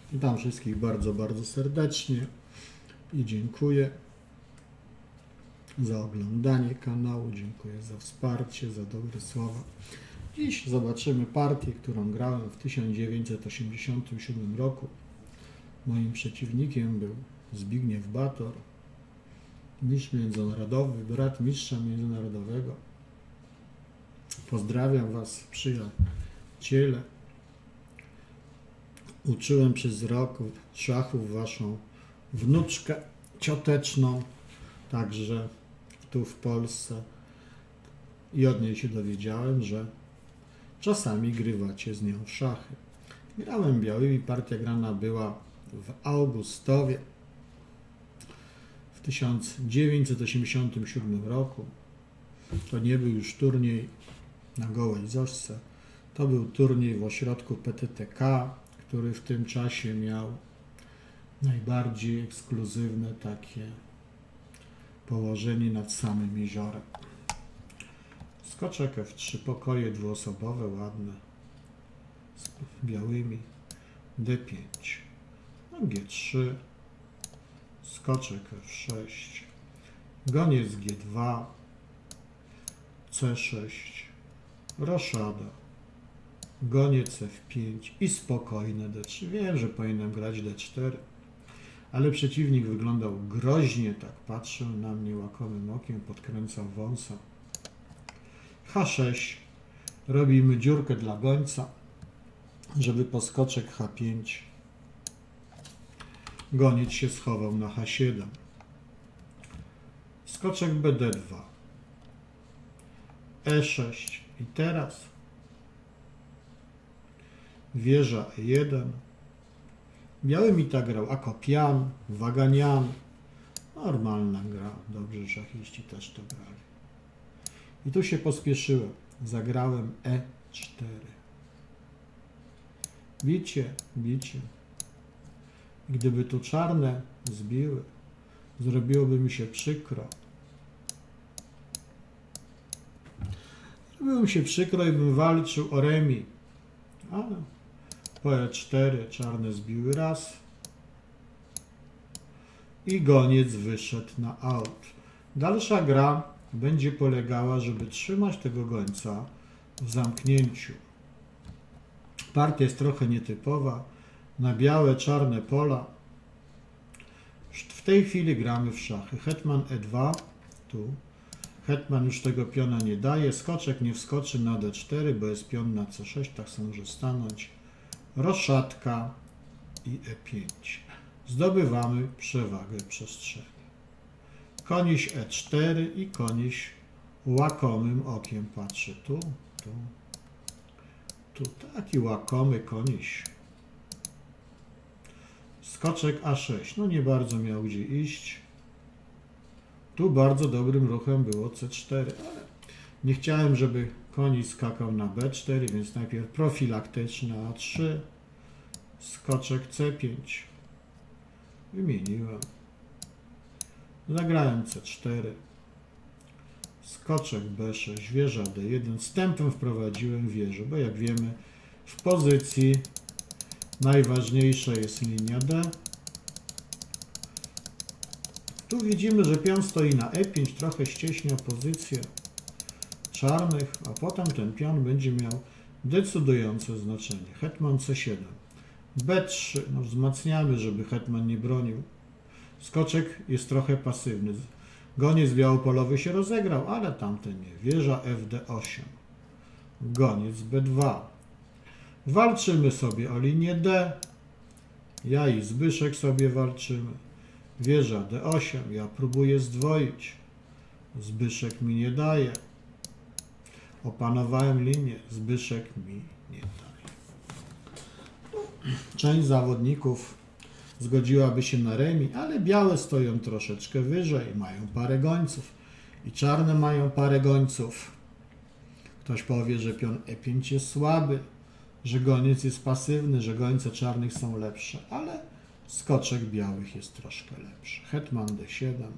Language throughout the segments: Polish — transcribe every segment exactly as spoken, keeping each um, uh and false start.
Witam wszystkich bardzo, bardzo serdecznie i dziękuję za oglądanie kanału, dziękuję za wsparcie, za dobre słowa. Dziś zobaczymy partię, którą grałem w tysiąc dziewięćset osiemdziesiątym siódmym roku. Moim przeciwnikiem był Zbigniew Bator, mistrz międzynarodowy, brat mistrza międzynarodowego. Pozdrawiam Was, przyjaciele. Uczyłem przez rok szachów Waszą wnuczkę cioteczną, także tu w Polsce, i od niej się dowiedziałem, że czasami grywacie z nią w szachy. Grałem białymi, partia grana była w Augustowie w tysiąc dziewięćset osiemdziesiątym siódmym roku. To nie był już turniej na gołej zoszce, to był turniej w ośrodku P T T K, który w tym czasie miał najbardziej ekskluzywne takie położenie nad samym jeziorem. Skoczek F trzy, pokoje dwuosobowe, ładne, z białymi, D pięć, no G trzy, skoczek F sześć, goniec G dwa, C sześć, roszada, goniec F pięć i spokojne D trzy. Wiem, że powinienem grać D cztery, ale przeciwnik wyglądał groźnie, tak patrzył na mnie łakomym okiem, podkręcał wąsa. H sześć, robimy dziurkę dla gońca, żeby poskoczek H pięć, goniec się schował na H siedem, skoczek B D dwa, E sześć i teraz wieża E jeden. Biały mi tak grał Akopian, Waganian. Normalna gra, dobrze, szachiści też to grali. I tu się pospieszyłem, zagrałem E cztery. Bicie, bicie. Gdyby tu czarne zbiły, zrobiłoby mi się przykro. Zrobiło mi się przykro i bym walczył o remis. Ale po E cztery czarne zbiły raz i goniec wyszedł na aut. Dalsza gra będzie polegała, żeby trzymać tego gońca w zamknięciu. Partia jest trochę nietypowa, na białe, czarne pola. W tej chwili gramy w szachy. Hetman E dwa, tu. Hetman już tego piona nie daje, skoczek nie wskoczy na D cztery, bo jest pion na C sześć, tak sobie może stanąć. Roszatka i E pięć. Zdobywamy przewagę przestrzeni. Koniś E cztery i koniś łakomym okiem patrzy tu, tu, tu. Taki łakomy koniś. Skoczek A sześć. No nie bardzo miał gdzie iść. Tu bardzo dobrym ruchem było C cztery, ale nie chciałem, żeby koniś skakał na B cztery, więc najpierw profilaktyczny A trzy, skoczek C pięć. Wymieniłem. Zagrałem C cztery, skoczek B sześć, wieża D jeden. Wstępem wprowadziłem wieżę, bo jak wiemy, w pozycji najważniejsza jest linia D. Tu widzimy, że pion stoi na E pięć, trochę ścieśnia pozycję czarnych, a potem ten pion będzie miał decydujące znaczenie. Hetman C siedem, B trzy, no wzmacniamy, żeby hetman nie bronił. Skoczek jest trochę pasywny. Goniec białopolowy się rozegrał, ale tamten nie. Wieża F D osiem, goniec B dwa. Walczymy sobie o linię D. Ja i Zbyszek sobie walczymy. Wieża D osiem, ja próbuję zdwoić. Zbyszek mi nie daje. Opanowałem linię, Zbyszek mi nie daje. Część zawodników zgodziłaby się na remis, ale białe stoją troszeczkę wyżej, mają parę gońców i czarne mają parę gońców. Ktoś powie, że pion E pięć jest słaby, że goniec jest pasywny, że gońce czarnych są lepsze, ale skoczek białych jest troszkę lepszy. Hetman D siedem,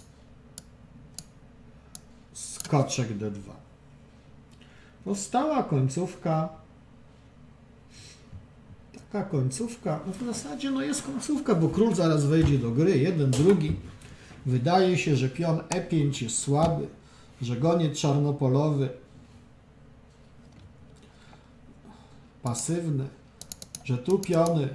skoczek D dwa. Powstała końcówka Taka końcówka, no w zasadzie no jest końcówka, bo król zaraz wejdzie do gry, jeden, drugi. Wydaje się, że pion e pięć jest słaby, że goniec czarnopolowy pasywny, że tu piony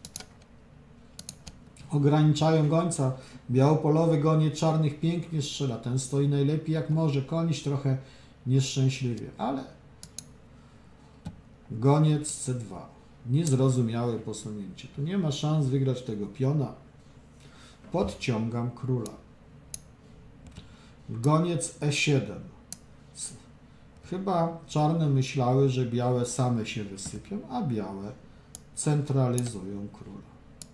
ograniczają gońca. Białopolowy goniec czarnych pięknie strzela, ten stoi najlepiej jak może, koniś trochę nieszczęśliwie, ale goniec c dwa. Niezrozumiałe posunięcie. Tu nie ma szans wygrać tego piona. Podciągam króla. Goniec e siedem. Chyba czarne myślały, że białe same się wysypią, a białe centralizują króla.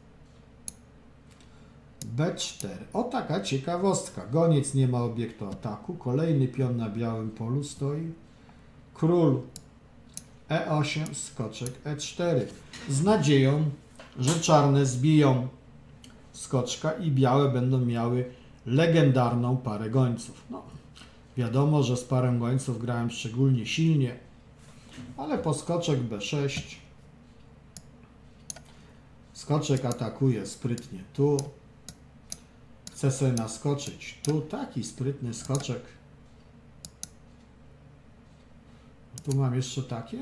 b cztery. O, taka ciekawostka. Goniec nie ma obiektu ataku. Kolejny pion na białym polu stoi. Król e osiem, skoczek e cztery. Z nadzieją, że czarne zbiją skoczka i białe będą miały legendarną parę gońców. No, wiadomo, że z parą gońców grałem szczególnie silnie, ale po skoczek b sześć skoczek atakuje sprytnie tu. Chce sobie naskoczyć tu. Taki sprytny skoczek. Tu mam jeszcze takie?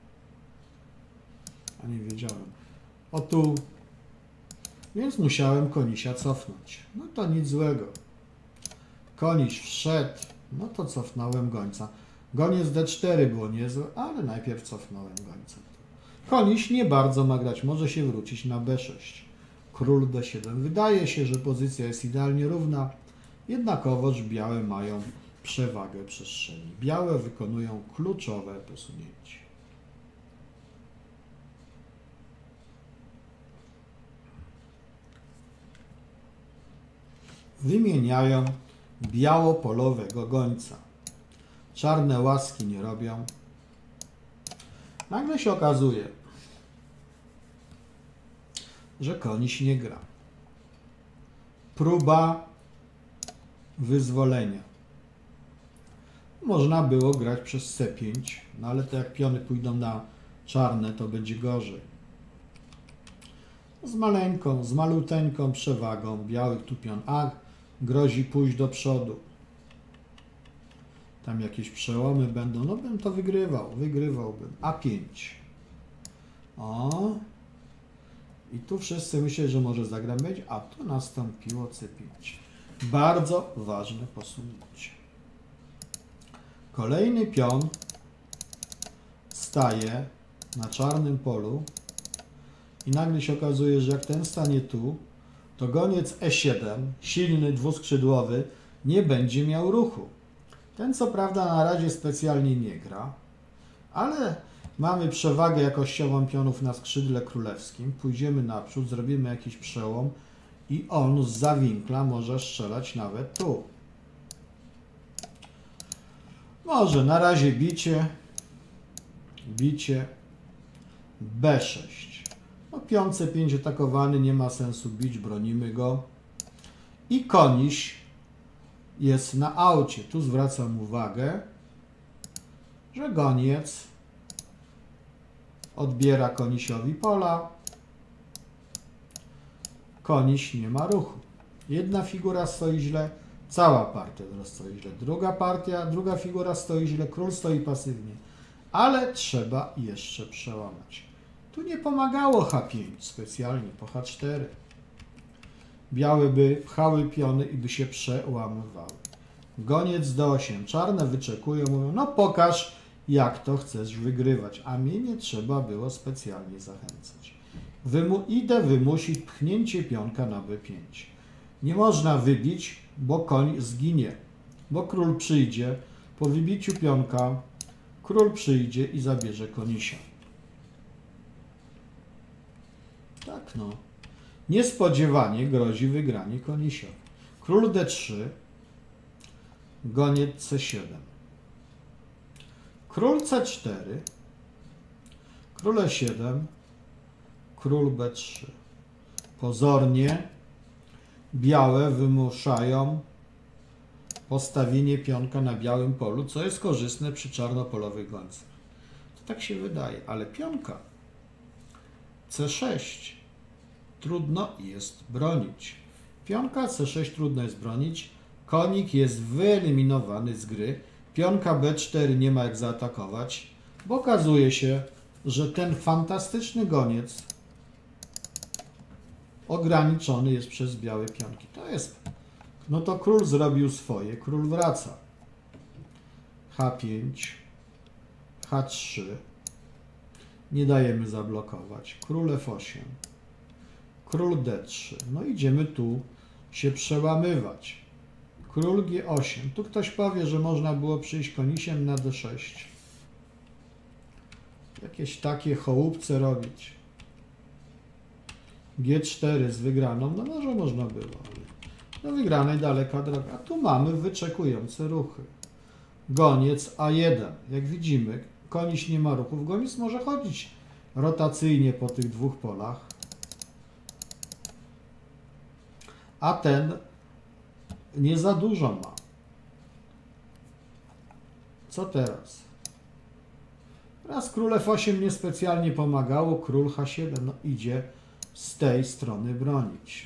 A nie wiedziałem. O tu. Więc musiałem konisia cofnąć. No to nic złego. Koniś wszedł. No to cofnąłem gońca. Goniec d cztery było niezłe, ale najpierw cofnąłem gońca. Koniś nie bardzo ma grać. Może się wrócić na b sześć. Król d siedem. Wydaje się, że pozycja jest idealnie równa. Jednakowoż białe mają przewagę przestrzeni. Białe wykonują kluczowe posunięcie. Wymieniają białopolowego gońca. Czarne łaski nie robią. Nagle się okazuje, że koniś nie gra. Próba wyzwolenia. Można było grać przez c pięć, no ale to jak piony pójdą na czarne, to będzie gorzej. Z maleńką, z maluteńką przewagą białych tu pion a grozi pójść do przodu. Tam jakieś przełomy będą, no bym to wygrywał, wygrywałbym. a pięć. O. I tu wszyscy myślą, że może zagram będzie, a tu nastąpiło c pięć. Bardzo ważne posunięcie. Kolejny pion staje na czarnym polu i nagle się okazuje, że jak ten stanie tu, to goniec e siedem, silny, dwuskrzydłowy, nie będzie miał ruchu. Ten co prawda na razie specjalnie nie gra, ale mamy przewagę jakościową pionów na skrzydle królewskim. Pójdziemy naprzód, zrobimy jakiś przełom i on z zawinkla może strzelać nawet tu. Może na razie bicie, bicie, b sześć. No pion c pięć atakowany, nie ma sensu bić, bronimy go. I koniś jest na aucie. Tu zwracam uwagę, że goniec odbiera konisiowi pola. Koniś nie ma ruchu. Jedna figura stoi źle, cała partia teraz stoi źle. Druga partia, druga figura stoi źle, król stoi pasywnie. Ale trzeba jeszcze przełamać. Tu nie pomagało h pięć specjalnie, po h cztery. Białe by pchały piony i by się przełamywały. Goniec d osiem. Czarne wyczekują, mówią, no pokaż, jak to chcesz wygrywać. A mnie nie trzeba było specjalnie zachęcać. Wymu idę wymusić pchnięcie pionka na b pięć. Nie można wybić, bo koń zginie. Bo król przyjdzie, po wybiciu pionka król przyjdzie i zabierze konisia. Tak no. Niespodziewanie grozi wygranie konisiowi. Król d trzy, goniec c siedem. Król c cztery, król e siedem, król b trzy. Pozornie białe wymuszają postawienie pionka na białym polu, co jest korzystne przy czarnopolowych gońcach. To tak się wydaje, ale pionka C sześć. Trudno jest bronić. Pionka C sześć trudno jest bronić. Konik jest wyeliminowany z gry. Pionka B cztery nie ma jak zaatakować, bo okazuje się, że ten fantastyczny goniec ograniczony jest przez białe pionki. To jest... No to król zrobił swoje. Król wraca. H pięć. H trzy. Nie dajemy zablokować. Król F osiem. Król D trzy. No idziemy tu się przełamywać. Król G osiem. Tu ktoś powie, że można było przyjść konisiem na D sześć. Jakieś takie chołupce robić. G cztery z wygraną. No może można było. Ale do wygranej daleka droga. A tu mamy wyczekujące ruchy. Goniec A jeden. Jak widzimy, koniś nie ma ruchów. Goniec może chodzić rotacyjnie po tych dwóch polach. A ten nie za dużo ma. Co teraz? Raz król F osiem niespecjalnie pomagało. Król H siedem. No idzie z tej strony bronić.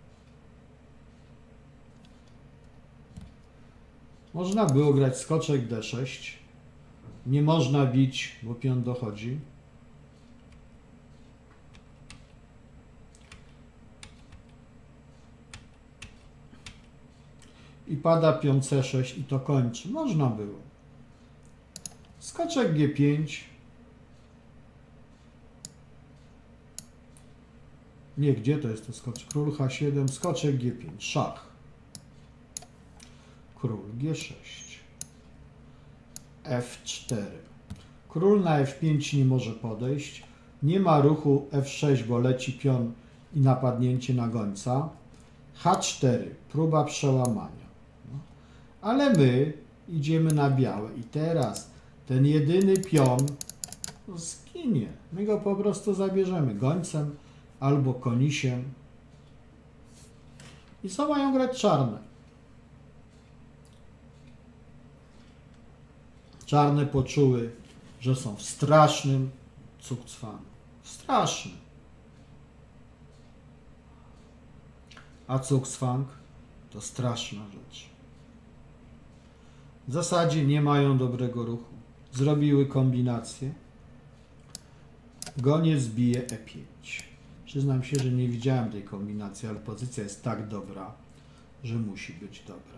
Można było grać skoczek D sześć. Nie można bić, bo pion dochodzi. I pada pion C sześć i to kończy. Można było. Skoczek G pięć. Nie, gdzie to jest to skoczek? Król H siedem, skoczek G pięć, szach. Król G sześć. F cztery. Król na F pięć nie może podejść. Nie ma ruchu F sześć, bo leci pion i napadnięcie na gońca. H cztery. Próba przełamania. No. Ale my idziemy na białe i teraz ten jedyny pion zginie. My go po prostu zabierzemy gońcem albo konisiem. I co mają grać czarne? Czarne poczuły, że są w strasznym cugcwanu. Strasznym. A cugcwang to straszna rzecz. W zasadzie nie mają dobrego ruchu. Zrobiły kombinację. Goniec bije E pięć. Przyznam się, że nie widziałem tej kombinacji, ale pozycja jest tak dobra, że musi być dobra.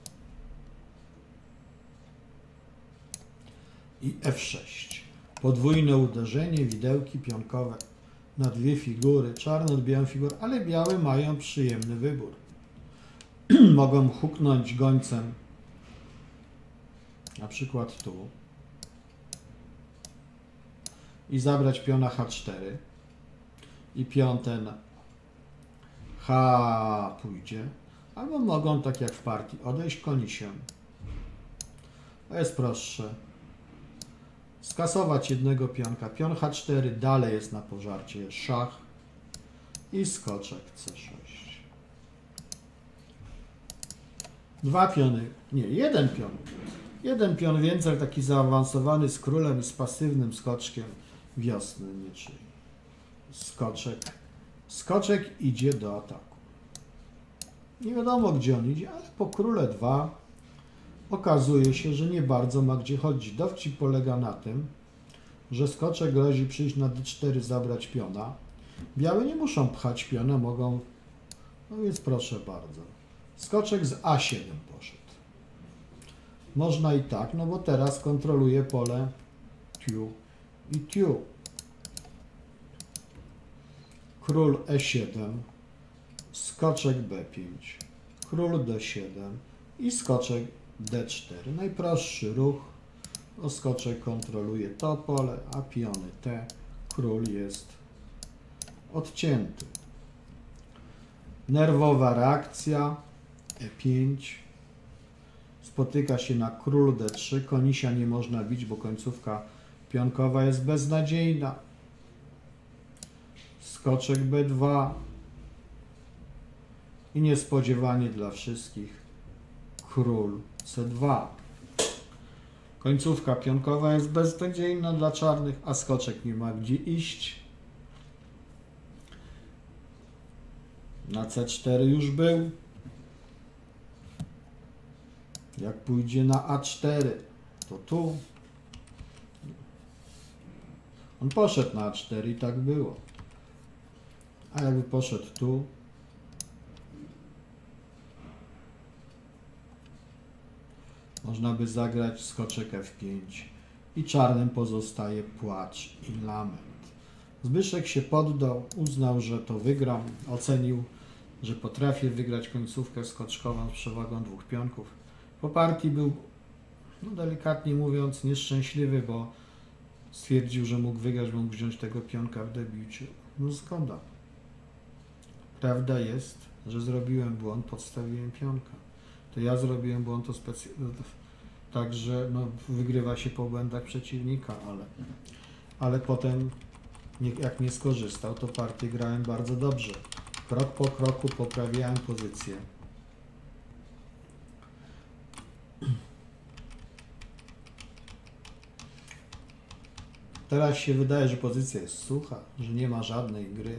I F sześć. Podwójne uderzenie, widełki pionkowe na dwie figury. Czarne odbijają figurę, ale białe mają przyjemny wybór. Mogą huknąć gońcem, na przykład tu, i zabrać piona H cztery. I pion ten H pójdzie. Albo mogą, tak jak w partii, odejść konisiem. To jest prostsze. Skasować jednego pionka. Pion H cztery dalej jest na pożarcie. Jest szach i skoczek C sześć. Dwa piony. Nie, jeden pion. Jeden pion więcej, taki zaawansowany z królem i z pasywnym skoczkiem wiosny, czyli skoczek. Skoczek idzie do ataku. Nie wiadomo, gdzie on idzie, ale po króle dwa okazuje się, że nie bardzo ma gdzie chodzić. Dowcip polega na tym, że skoczek grozi przyjść na D cztery, zabrać piona. Białe nie muszą pchać piona, mogą... No więc proszę bardzo. Skoczek z A siedem poszedł. Można i tak, no bo teraz kontroluje pole tiu i tiu. Król E siedem, skoczek B pięć, król D siedem i skoczek D cztery. Najprostszy ruch, bo skoczek kontroluje to pole, a piony te. Król jest odcięty. Nerwowa reakcja E pięć. Spotyka się na król D trzy. Konisia nie można bić, bo końcówka pionkowa jest beznadziejna. Skoczek B dwa. I niespodziewanie dla wszystkich król C dwa. Końcówka pionkowa jest beznadziejna dla czarnych, a skoczek nie ma gdzie iść. Na C cztery już był. Jak pójdzie na A cztery, to tu. On poszedł na A cztery i tak było. A jakby poszedł tu, można by zagrać skoczek F pięć i czarnym pozostaje płacz i lament. Zbyszek się poddał, uznał, że to wygram, ocenił, że potrafię wygrać końcówkę skoczkową z przewagą dwóch pionków. Po partii był, no delikatnie mówiąc, nieszczęśliwy, bo stwierdził, że mógł wygrać, mógł wziąć tego pionka w debiucie. No zgoda. Prawda jest, że zrobiłem błąd, podstawiłem pionka. To ja zrobiłem błąd, to specjalnie. Także no, wygrywa się po błędach przeciwnika, ale, ale potem nie, jak nie skorzystał, to partię grałem bardzo dobrze. Krok po kroku poprawiałem pozycję. Teraz się wydaje, że pozycja jest sucha, że nie ma żadnej gry.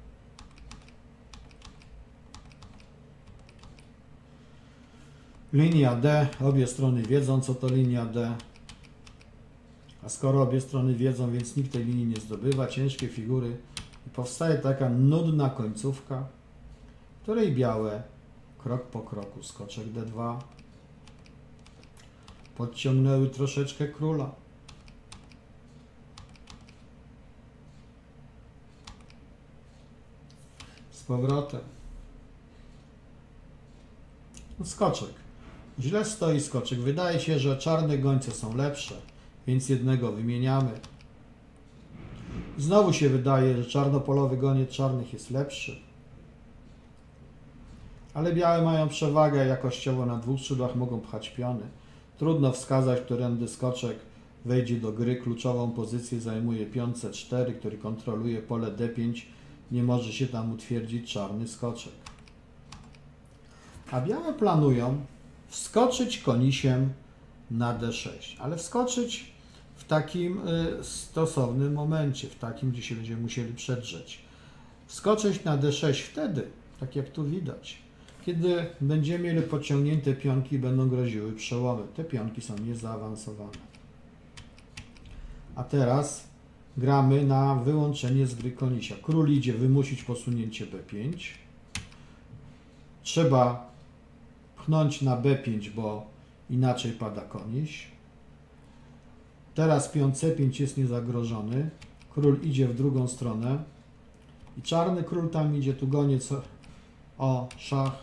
Linia D, obie strony wiedzą, co to linia D. A skoro obie strony wiedzą, więc nikt tej linii nie zdobywa, ciężkie figury. I powstaje taka nudna końcówka, w której białe, krok po kroku, skoczek D dwa, podciągnęły troszeczkę króla. Z powrotem. Skoczek. Źle stoi skoczek. Wydaje się, że czarne gońce są lepsze, więc jednego wymieniamy. Znowu się wydaje, że czarnopolowy goniec czarnych jest lepszy. Ale białe mają przewagę jakościowo, na dwóch skrzydłach mogą pchać piony. Trudno wskazać, którędy skoczek wejdzie do gry. Kluczową pozycję zajmuje pion C cztery, który kontroluje pole D pięć. Nie może się tam utwierdzić czarny skoczek. A białe planują wskoczyć konisiem na D sześć, ale wskoczyć w takim y, stosownym momencie, w takim, gdzie się będziemy musieli przedrzeć. Wskoczyć na D sześć wtedy, tak jak tu widać, kiedy będziemy mieli podciągnięte pionki i będą groziły przełomy. Te pionki są niezaawansowane. A teraz gramy na wyłączenie z gry konisia. Król idzie wymusić posunięcie B pięć. Trzeba pchnąć na B pięć, bo inaczej pada koniś. Teraz pion C pięć jest niezagrożony. Król idzie w drugą stronę. I czarny król tam idzie, tu goniec o szach.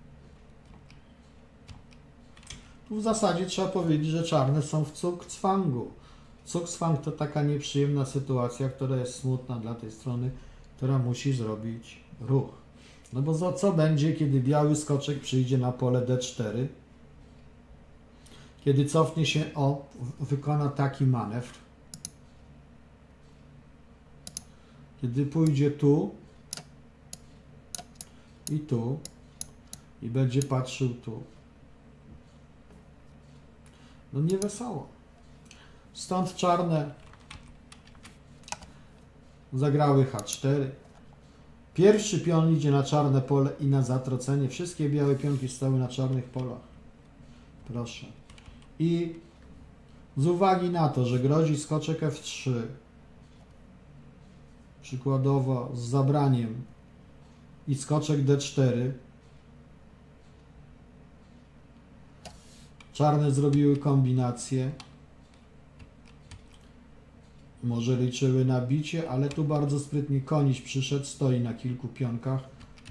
Tu w zasadzie trzeba powiedzieć, że czarne są w cukcwangu. Cukcwang to taka nieprzyjemna sytuacja, która jest smutna dla tej strony, która musi zrobić ruch. No bo za co będzie, kiedy biały skoczek przyjdzie na pole D cztery? Kiedy cofnie się, o, wykona taki manewr. Kiedy pójdzie tu i tu i będzie patrzył tu. No nie wesoło. Stąd czarne zagrały H cztery. Pierwszy pion idzie na czarne pole i na zatrocenie. Wszystkie białe pionki stały na czarnych polach. Proszę. I z uwagi na to, że grozi skoczek F trzy, przykładowo z zabraniem, i skoczek D cztery, czarne zrobiły kombinację. Może liczyły na bicie, ale tu bardzo sprytnie koniś przyszedł, stoi na kilku pionkach.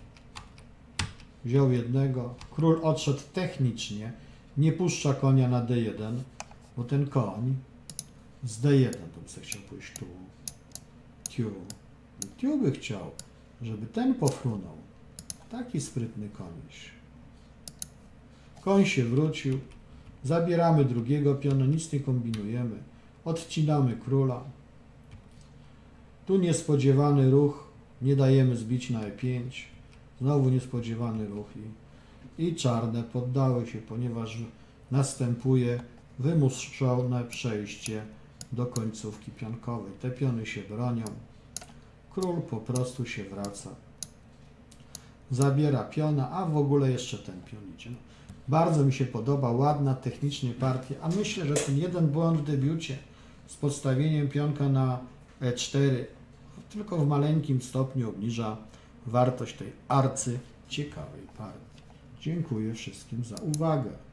Wziął jednego. Król odszedł technicznie. Nie puszcza konia na D jeden, bo ten koń z D jeden to by sobie chciał pójść tu. Tiu. I tiu by chciał, żeby ten pofrunął. Taki sprytny koniś. Koń się wrócił. Zabieramy drugiego piona, nic nie kombinujemy. Odcinamy króla. Tu niespodziewany ruch, nie dajemy zbić na E pięć. Znowu niespodziewany ruch i, i czarne poddały się, ponieważ następuje wymuszone przejście do końcówki pionkowej. Te piony się bronią. Król po prostu się wraca. zabiera piona, a w ogóle jeszcze ten pion idzie. No, bardzo mi się podoba, ładna technicznie partia, a myślę, że ten jeden błąd w debiucie z podstawieniem pionka na e cztery tylko w maleńkim stopniu obniża wartość tej arcy ciekawej partii. Dziękuję wszystkim za uwagę.